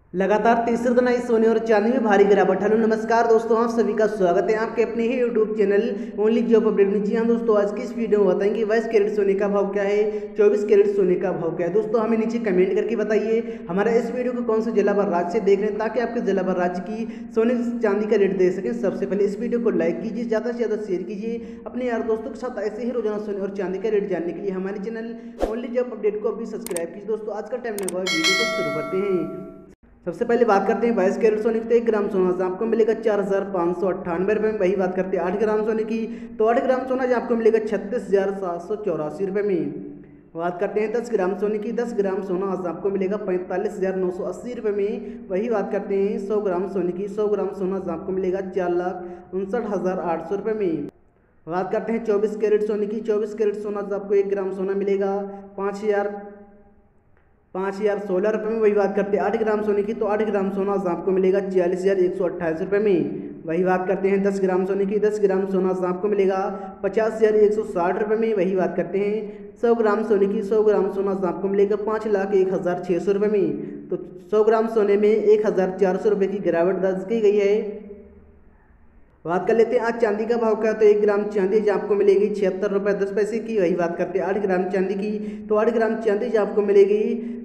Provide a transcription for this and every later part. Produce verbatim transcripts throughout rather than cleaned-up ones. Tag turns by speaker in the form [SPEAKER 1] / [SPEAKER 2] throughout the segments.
[SPEAKER 1] लगातार तीसरे दिन आई सोने और चांदी में भारी गिरावट। हेलो नमस्कार दोस्तों, आप सभी का स्वागत है आपके अपने ही YouTube channel only job update में। जी हाँ दोस्तों, आज की इस वीडियो में बताएंगे बाईस कैरेट सोने का भाव क्या है, चौबीस कैरेट सोने का भाव क्या है। दोस्तों हमें नीचे कमेंट करके बताइए हमारा इस वीडियो को कौन से जिला भर राज्य से देख रहे हैं, ताकि आपके जिला भर राज्य की सोने चांदी का रेट दे सकें। सबसे पहले इस वीडियो को लाइक कीजिए, ज़्यादा से ज़्यादा शेयर कीजिए अपने यार दोस्तों के साथ। ऐसे ही रोजाना सोने और चांदी का रेट जानने के लिए हमारे चैनल ओनली जॉब अपडेट को अभी सब्सक्राइब कीजिए। दोस्तों आज का टाइम लगा, वीडियो को शुरू करते हैं। सबसे पहले बात करते हैं बाईस कैरेट सोने की। तो एक ग्राम सोना जो आपको मिलेगा चार हज़ार पाँच सौ अट्ठानवे रुपये में। वही बात करते हैं आठ ग्राम सोने की। तो आठ ग्राम सोना जो आपको मिलेगा छत्तीस हज़ार सात सौ चौरासी रुपये में। बात करते हैं दस ग्राम सोने की। दस ग्राम सोना आज आपको मिलेगा पैंतालीस हज़ार नौ सौ अस्सी रुपये में। वही बात करते हैं सौ ग्राम सोने की। सौ ग्राम सोना आज आपको मिलेगा चार लाख उनसठ हज़ार आठ सौ रुपये में। बात करते हैं चौबीस कैरेट सोने की। चौबीस कैरेट सोना आज आपको एक ग्राम सोना मिलेगा पाँच हज़ार पाँच हज़ार सोलह रुपये में। वही बात करते हैं आठ ग्राम सोने की। तो आठ ग्राम सोना आपको मिलेगा छियालीस हज़ार एक सौ अट्ठाईस रुपये में। वही बात करते हैं दस ग्राम सोने की। दस ग्राम सोना आपको मिलेगा पचास हज़ार एक सौ साठ रुपये में। वही बात करते हैं सौ ग्राम सोने की। सौ ग्राम सोना आपको मिलेगा पाँच लाख एक हज़ार छः सौ रुपये में। तो सौ ग्राम सोने में एक हज़ार चार सौ रुपये की गिरावट दर्ज की गई है। बात कर लेते हैं आज चांदी का भाव क्या। तो एक ग्राम चांदी जो आपको मिलेगी छिहत्तर रुपये दस पैसे की। वही बात करते हैं आठ ग्राम चांदी की। तो आठ ग्राम चांदी जो आपको मिलेगी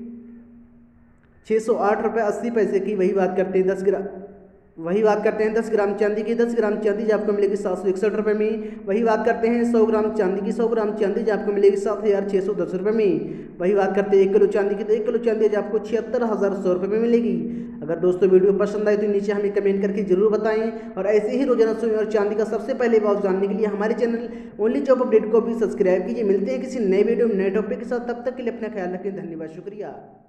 [SPEAKER 1] छः सौ आठ रुपये अस्सी पैसे की। वही बात करते हैं दस ग्राम वही बात करते हैं दस ग्राम चांदी की। दस ग्राम चांदी जो आपको मिलेगी सात सौ इकसठ रुपये में। वही बात करते हैं सौ ग्राम चांदी की। सौ ग्राम चांदी जो आपको मिलेगी सात हज़ार छः सौ दस रुपये में। वही बात करते हैं एक किलो चांदी की। तो एक किलो चांदी जो आपको छिहत्तर हज़ार सौ रुपये में मिलेगी। अगर दोस्तों वीडियो पसंद आए तो नीचे हमें कमेंट करके जरूर बताएं, और ऐसे ही रोजाना सोने और चांदी का सबसे पहले भाव जानने के लिए हमारे चैनल ओनली जॉब अपडेट को भी सब्सक्राइब कीजिए। मिलते हैं किसी नए वीडियो में नए टॉपिक के साथ, तब तक के लिए अपना ख्याल रखें। धन्यवाद, शुक्रिया।